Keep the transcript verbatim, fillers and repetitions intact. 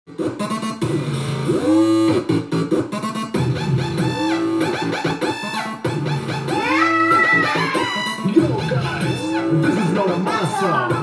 Yo guys, this is not a my song.